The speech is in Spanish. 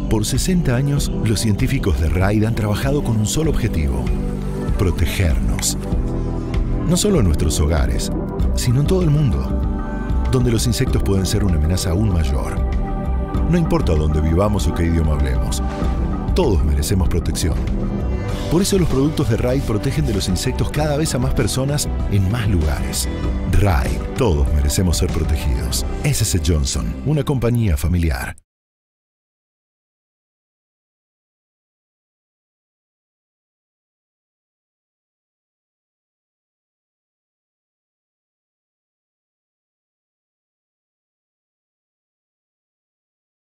Por 60 años, los científicos de Raid han trabajado con un solo objetivo: protegernos. No solo en nuestros hogares, sino en todo el mundo, donde los insectos pueden ser una amenaza aún mayor. No importa dónde vivamos o qué idioma hablemos, todos merecemos protección. Por eso los productos de Raid protegen de los insectos cada vez a más personas en más lugares. Raid, todos merecemos ser protegidos. SC Johnson, una compañía familiar.